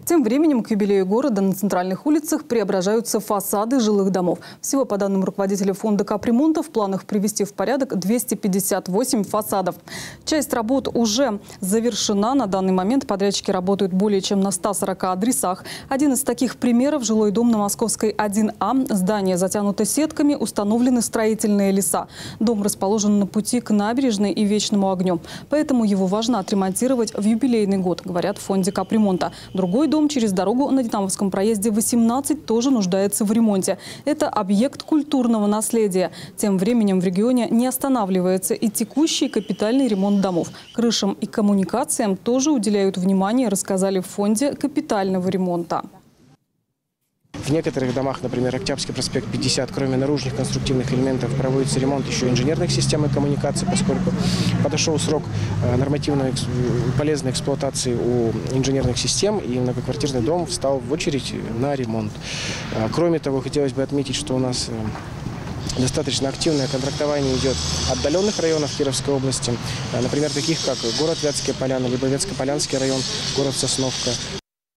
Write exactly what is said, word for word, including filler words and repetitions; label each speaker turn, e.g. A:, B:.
A: Тем временем к юбилею города на центральных улицах преображаются фасады жилых домов. Всего, по данным руководителя фонда капремонта, в планах привести в порядок двести пятьдесят восемь фасадов. Часть работ уже завершена. На данный момент подрядчики работают более чем на ста сорока адресах. Один из таких примеров – жилой дом на Московской один А. Здание затянуто сетками, установлены строительные леса. Дом расположен на пути к набережной и Вечному огню. Поэтому его важно отремонтировать в юбилейный год, говорят в фонде капремонта. Другой дом через дорогу на Динамовском проезде восемнадцать тоже нуждается в ремонте. Это объект культурного наследия. Тем временем в регионе не останавливается и текущий капитальный ремонт домов. Крышам и коммуникациям тоже уделяют внимание, рассказали в фонде капитального ремонта.
B: В некоторых домах, например, Октябрьский проспект пятьдесят, кроме наружных конструктивных элементов, проводится ремонт еще инженерных систем и коммуникаций, поскольку подошел срок нормативной полезной эксплуатации у инженерных систем, и многоквартирный дом встал в очередь на ремонт. Кроме того, хотелось бы отметить, что у нас достаточно активное контрактование идет отдаленных районов Кировской области, например, таких как город Вятские Поляны, либо Вятско-Полянский район, город Сосновка.